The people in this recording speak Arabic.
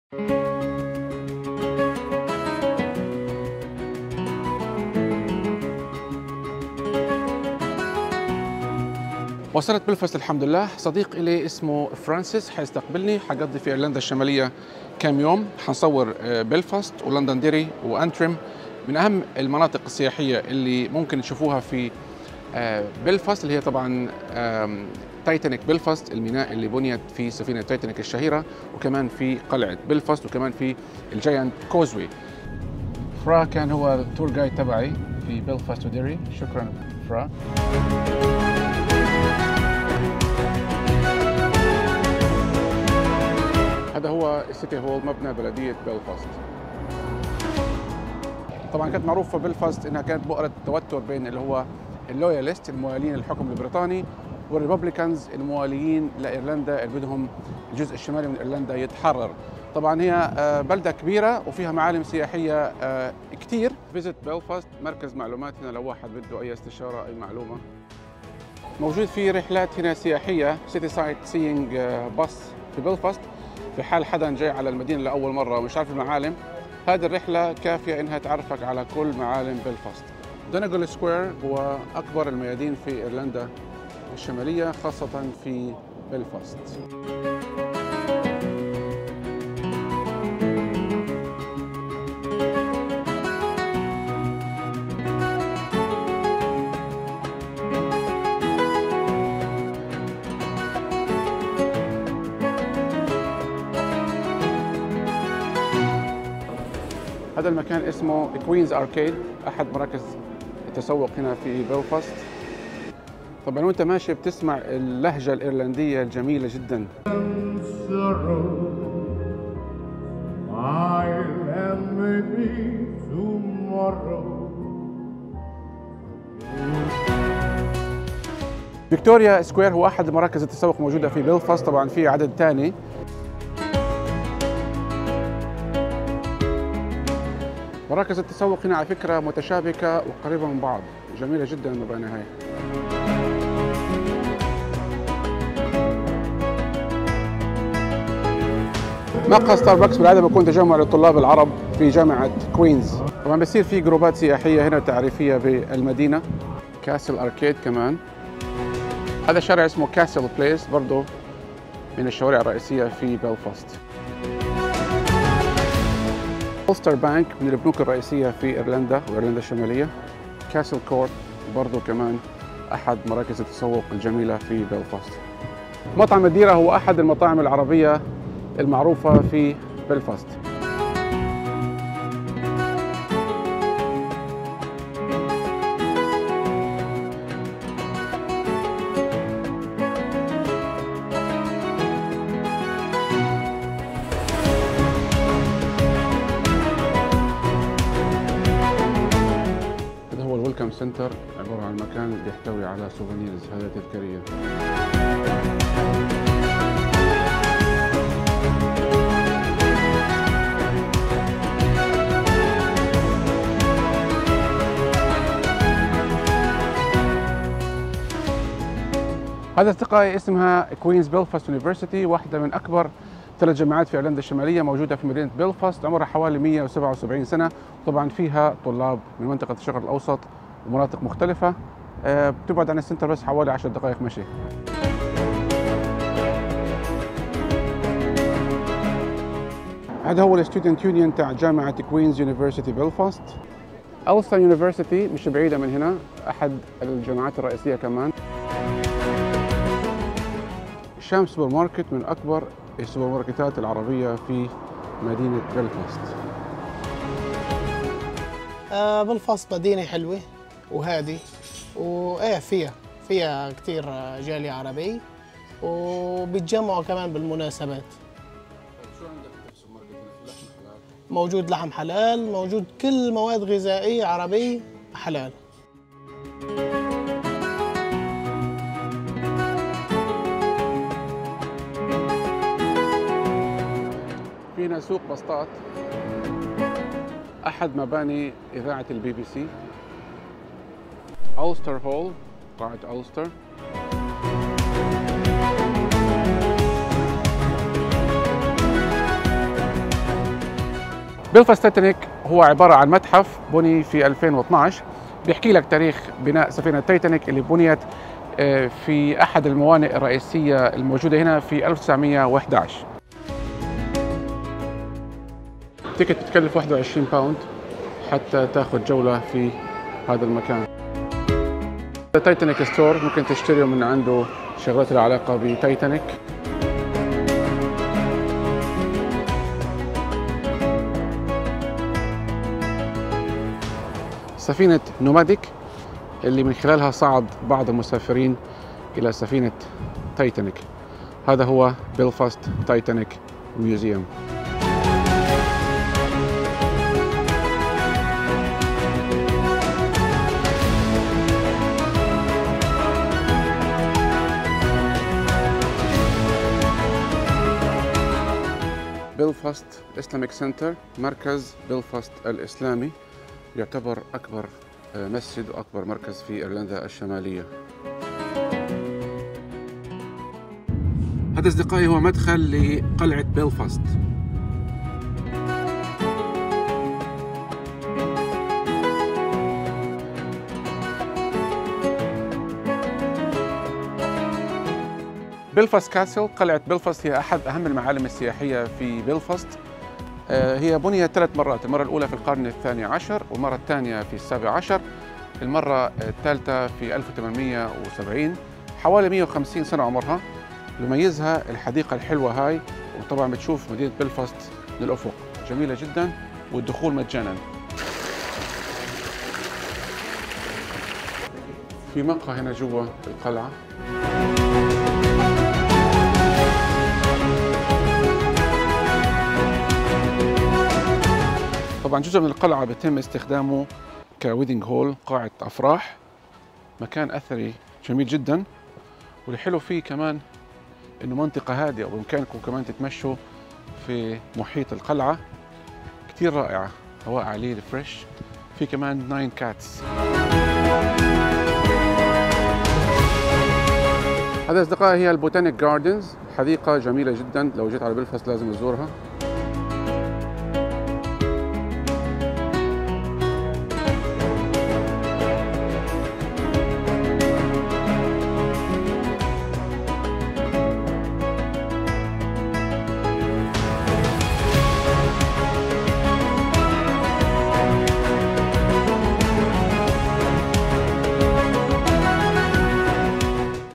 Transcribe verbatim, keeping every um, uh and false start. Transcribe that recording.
وصلت بلفاست الحمد لله. صديق إلي اسمه فرانسيس حيستقبلني، حقضي في إيرلندا الشمالية كام يوم. حنصور بلفاست ولندنديري وأنتريم، من أهم المناطق السياحية اللي ممكن تشوفوها في بلفاست، اللي هي طبعا تايتانيك بلفاست، الميناء اللي بنيت في سفينة تايتانيك الشهيرة، وكمان في قلعة بلفاست، وكمان في الجاينت كوزوي. فرا كان هو التور جايد تبعي في بلفاست وديري. شكرا فرا. هذا هو السيتي هول، مبنى بلدية بلفاست. طبعا كانت معروفة بلفاست انها كانت بؤرة توتر بين اللي هو اللوياليست الموالين للحكم البريطاني، والريببليكانز المواليين لايرلندا اللي بدهم الجزء الشمالي من ايرلندا يتحرر. طبعا هي بلدة كبيرة وفيها معالم سياحية كثير. فيزيت بلفاست، مركز معلومات هنا لو واحد بده اي استشارة اي معلومة. موجود في رحلات هنا سياحية، سيتي سايت سيينج باص في بلفاست، في حال حدا جاي على المدينة لأول مرة ومش عارف المعالم. هذه الرحلة كافية إنها تعرفك على كل معالم بلفاست. دونيغال سكوير هو أكبر الميادين في إيرلندا الشمالية، خاصة في بلفاست. هذا المكان اسمه كوينز أركيد، أحد مراكز التسوق هنا في بلفاست. طبعا وانت ماشي بتسمع اللهجة الإيرلندية الجميلة جدا. فيكتوريا سكوير هو أحد مراكز التسوق موجودة في بلفاست، طبعا في عدد ثاني. مراكز التسوق هنا على فكرة متشابكة وقريبة من بعض، جميلة جدا المباني هاي. مقهى ستاربكس بالعادة بيكون تجمع للطلاب العرب في جامعة كوينز. طبعا بصير في جروبات سياحية هنا تعريفية بالمدينة. كاسل أركيد كمان. هذا شارع اسمه كاسل بليس، برضه من الشوارع الرئيسية في بلفاست. أولستر بانك من البنوك الرئيسية في إيرلندا وإيرلندا الشمالية. كاسل كورت برضو كمان أحد مراكز التسوق الجميلة في بلفاست. مطعم الديرة هو أحد المطاعم العربية المعروفة في بلفاست. الويلكم سنتر عبارة عن مكان يحتوي على سوفينيرز، هذا تذكارية. هذا التقاء اسمها كوينز بلفاست يونيفرسيتي، واحدة من أكبر ثلاث جامعات في ايرلندا الشمالية، موجودة في مدينة بلفاست، عمرها حوالي مئة وسبعة وسبعين سنة. طبعا فيها طلاب من منطقة الشرق الأوسط ومناطق مختلفة. بتبعد عن السنتر بس حوالي عشر دقائق مشي. هذا هو الستودنت يونيون تاع جامعة كوينز يونيفرسيتي بلفاست. ألستر يونيفرسيتي مش بعيدة من هنا، أحد الجامعات الرئيسية كمان. شام سوبر ماركت من أكبر السوبر ماركتات العربية في مدينة بلفاست. آه بلفاست مدينة حلوة وهادي، وإيه فيها فيها كتير جالية عربي، وبيتجمعوا كمان بالمناسبات. شو عندك في السوبر ماركت؟ لحم حلال؟ موجود لحم حلال، موجود كل مواد غذائية عربي حلال. فينا سوق بسطات، أحد مباني إذاعة البي بي سي. أولستر هول، قاعة أولستر. بلفاست تايتانيك هو عبارة عن متحف بني في ألفين واثنعش، بيحكي لك تاريخ بناء سفينة تايتانيك اللي بنيت في أحد الموانئ الرئيسية الموجودة هنا في ألف وتسعمئة وأحد عشر. التيكت بتكلف واحد وعشرين باوند حتى تاخذ جولة في هذا المكان. تايتانيك ستور ممكن تشتري من عنده شغلات لها علاقة بتايتانيك. سفينة نوماديك اللي من خلالها صعد بعض المسافرين إلى سفينة تايتانيك. هذا هو بلفاست تايتانيك ميوزيوم. بلفاست إسلاميك سنتر، مركز بلفاست الإسلامي، يعتبر أكبر مسجد وأكبر مركز في إيرلندا الشمالية. هذا أصدقائي هو مدخل لقلعة بلفاست. بلفاست كاسل، قلعة بلفاست هي أحد أهم المعالم السياحية في بلفاست. هي بنيت ثلاث مرات، المرة الأولى في القرن الثاني عشر، والمرة الثانية في السابع عشر، المرة الثالثة في ألف وثمانمئة وسبعين. حوالي مئة وخمسين سنة عمرها. يميزها الحديقة الحلوة هاي، وطبعا بتشوف مدينة بلفاست من الأفق، جميلة جدا، والدخول مجانا. في مقهى هنا جوا القلعة. طبعا جزء من القلعة بيتم استخدامه كويدنج هول، قاعة أفراح، مكان أثري جميل جدا. والحلو فيه كمان إنه منطقة هادئة، وبإمكانكم كمان تتمشوا في محيط القلعة، كتير رائعة، هواء عليل فريش. في كمان ناين كاتس. هذا أصدقائي هي البوتانيك جاردنز، حديقة جميلة جدا، لو جيت على بلفاست لازم تزورها.